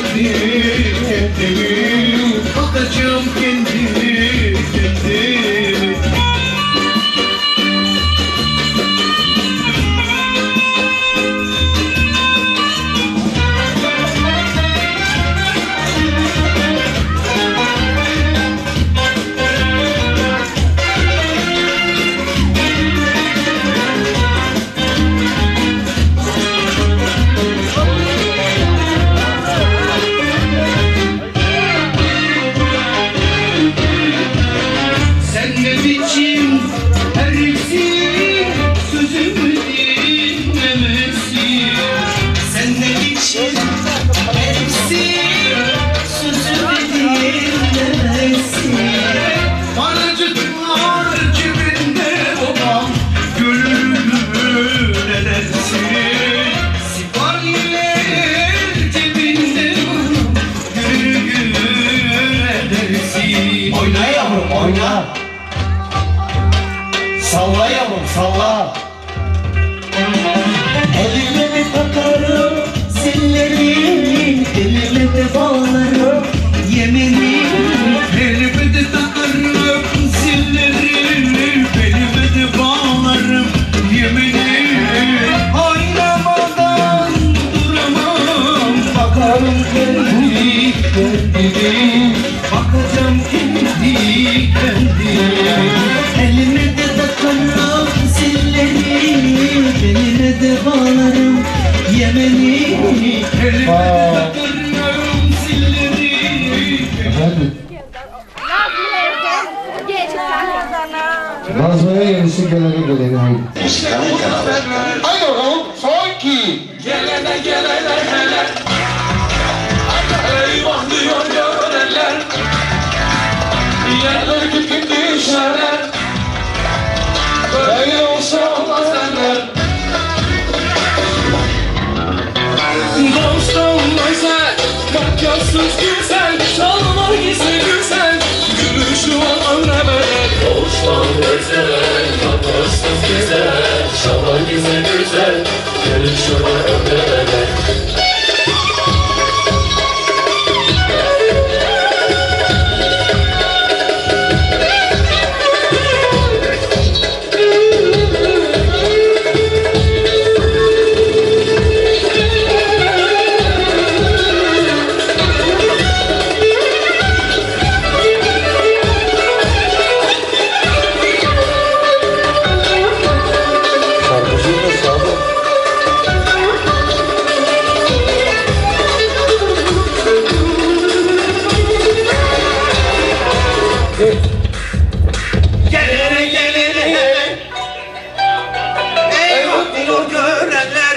kendimi, bakacağım kendimi. Oyna. Salla yavrum salla. Elime de takarım zilleri, elime de bağlarım yemini. Elime de takarım zilleri, elime de bağlarım yemini. Oynamadan duramam, bakarım kendi kendime, bakacağım kendi kendime. Elime de takarım zilleri, elime de bağlarım yemini. Elime de takarım zilleri. Efendim? Nazmaya yenisi gelene gelene haydi. Haydi bakalım son iki. Gelene gelene hele, eyvah diyor görenler, yerler küçük düşerler, böyle olsa olmaz derler. Dostum güzel, makyajsız güzel, çalma gizli güzel, gülüşü var ömre bedel. Dostum güzel, makyajsız güzel, çalma gizli güzel, gülüşü var ömre bedel. Gelene gelene eyvah diyor görenler,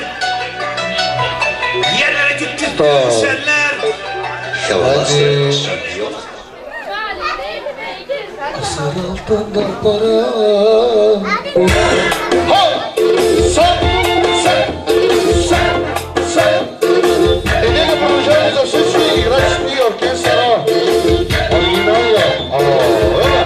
yerlere küçük düşerler. Hadi. Asıl altında para. Sen. Edelim projemize sesli resmi orkestra. Oynayla. Öyle.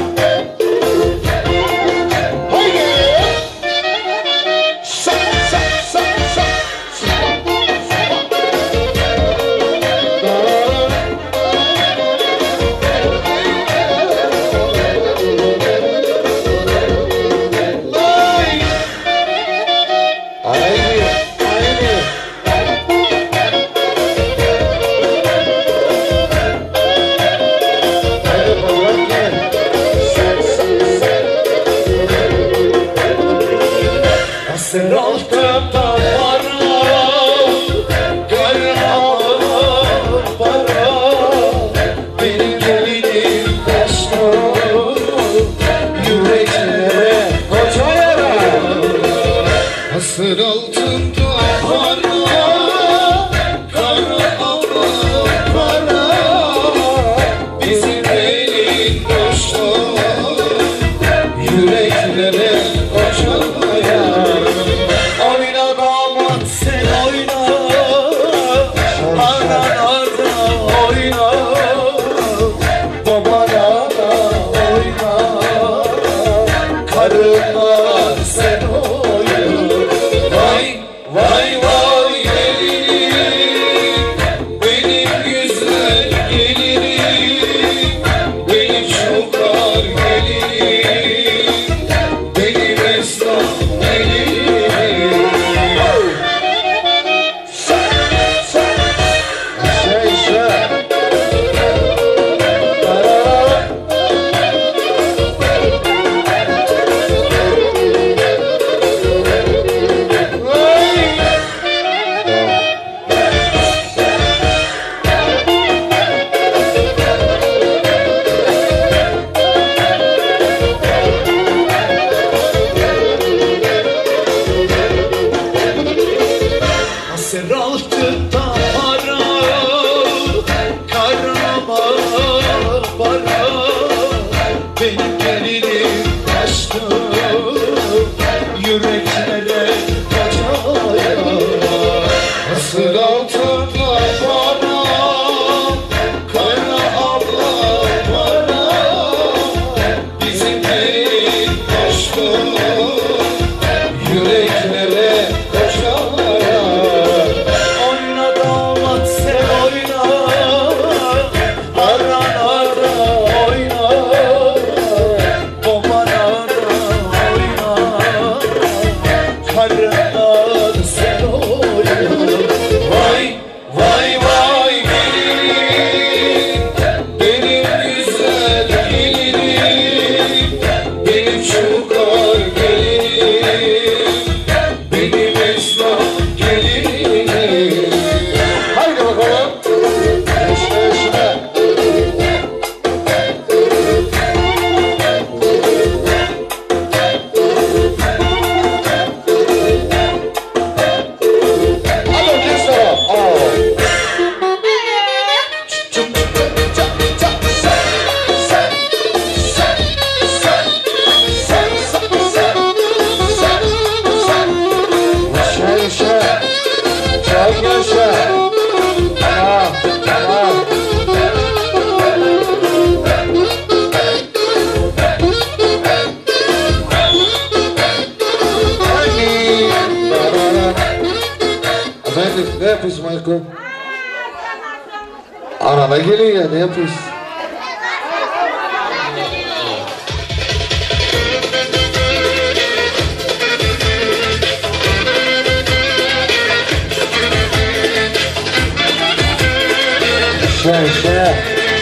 Sen altında para, gönlüm para, benim gelinim dostum, yüreklere koca yara. Asır altında para, gönlüm para, bizim gelin dostum, yüreklere koca yara. Oyna damat sen oyna, anana da oyna, babana da oyna, karına sen oyna. Vay vay vay gelinim, benim şarkı. Arada gelin ya, ne yapıyorsun? Şey.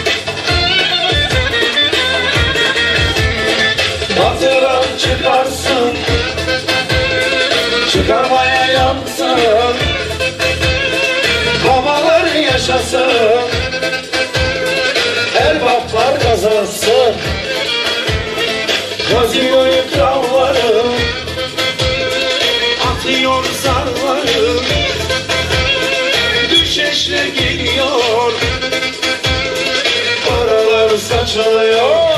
Batıran çıkarsın, çıkarmaya yansın. Babalar yaşasın, erbaplar kazansın. Kazıyor kralları, atıyor zarları. Düşeşle geliyor, paralar saçılıyor.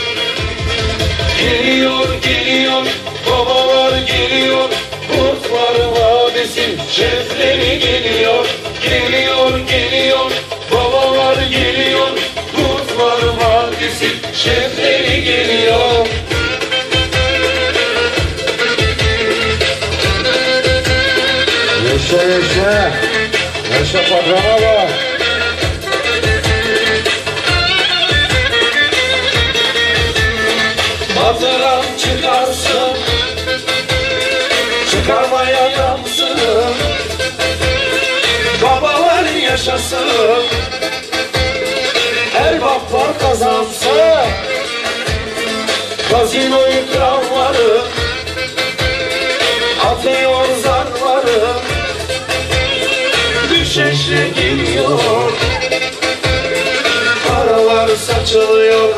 Geliyor, babalar geliyor. Kurtlar Vadisi şefleri geliyor. Geliyor, babalar geliyor. Kurtlar Vadisi şefleri geliyor. Yaşa patrona bak. Batıran çıkarsın, çıkarmaya yansın. Babalar yaşasın, erbaplar kazansın. Gazinoyu kralları, atıyor zarları. Düşeşle geliyor, paralar saçılıyor.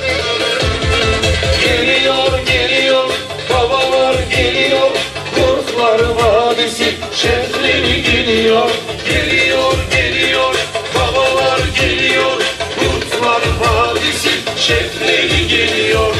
Geliyor, babalar geliyor. Kurtlar Vadisi şefleri geliyor. Geliyor, babalar geliyor. Kurtlar Vadisi şefleri geliyor.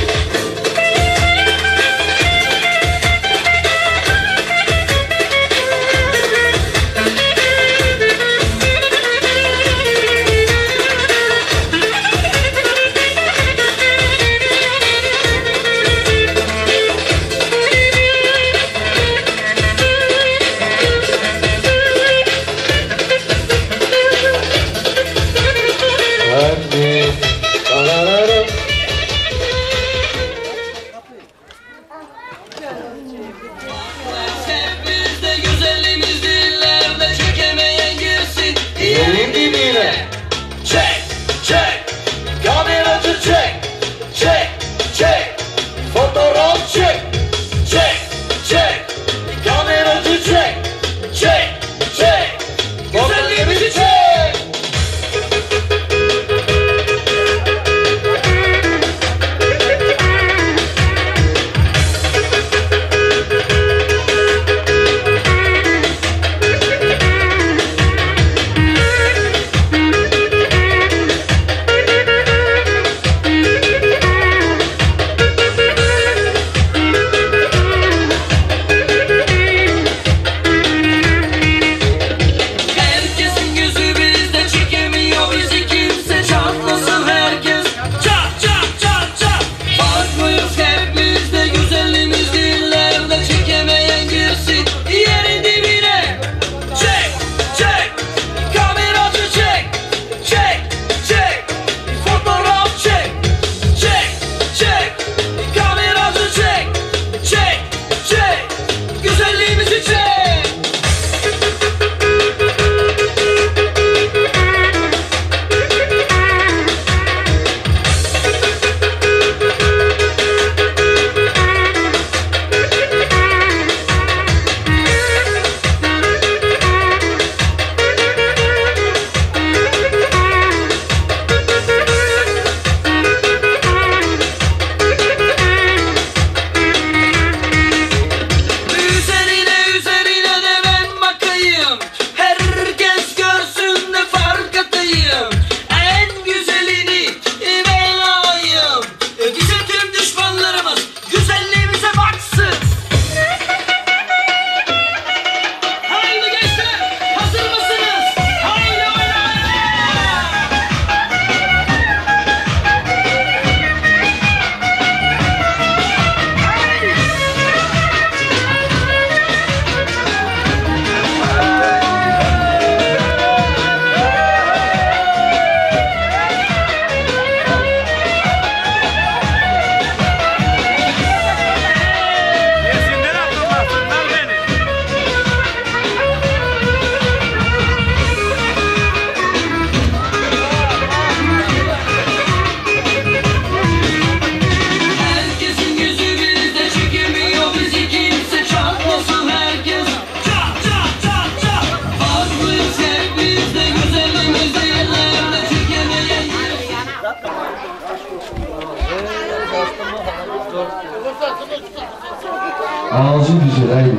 Ağzı güzel haydi.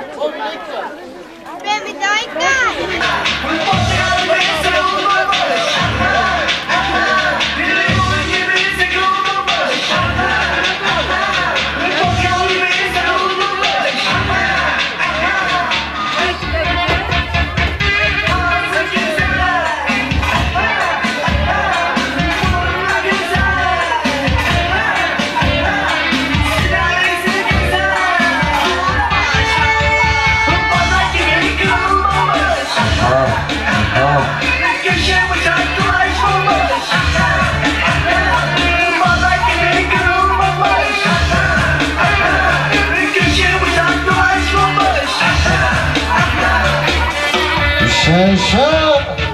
Şaşa.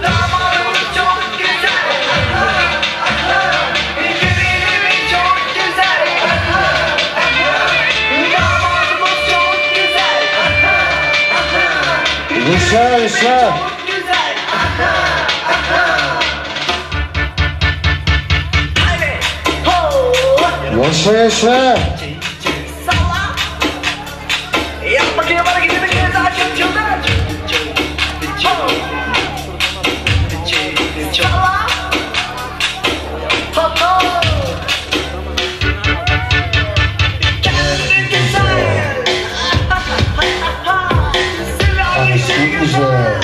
Şaşa. Yaşa yaşa. Yap bakayım bana gidip bir kez daha çıldır. Çok güzel.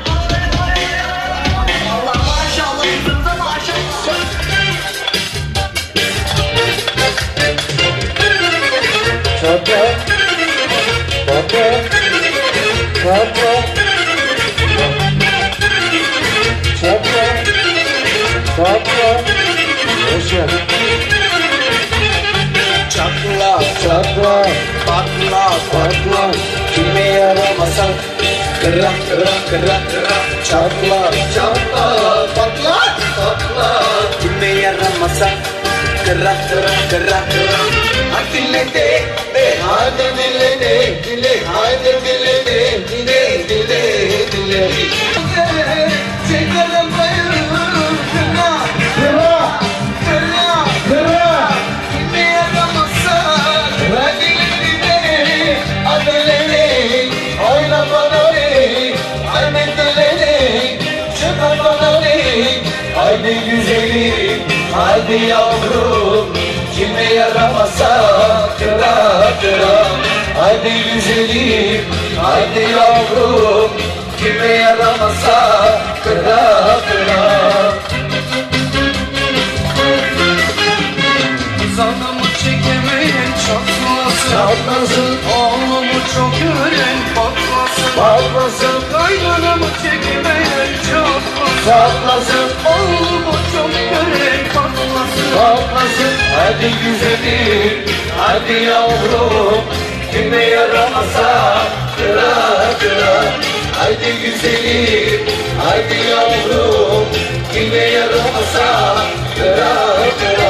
Çatla. Çatla. Çatla. Çatla. Çatla. Yaşa. Çatla, Çatla. patla, Çatla. kime yaramasan kıra kıra kıra kıra. Çatla, çatla, patla, patla, kime yaramasan kıra kıra kıra kıra. Hadi dile de, hadi dile de, dile, hadi dile de, dile, dile, dile. Çekelim bayılırım kıra, Kıra. kıra, Kıra. kime yaramasan hadi dile, hadi dile. Oyna bana ne? Haydi dileni, çıkar bana ne? Haydi güzelim. Haydi yavrum, kime yaramasa kıra kıra. Haydi güzelim, haydi yavrum, kime yaramasa kıra kıra. Zanımı çekemeyen çatlasın, Çatlasın. oğlumu çok gören patlasın. Patlasın. Kaynanamı çekemeyen çatlasın, Çatlasın. oğlumu çok gören patlasın. Patlasın. Hadi güzelim, hadi yavrum, kime yaramasa kıra kıra. Haydi güzelim, haydi yavrum, kime yaramasa kıra kıra.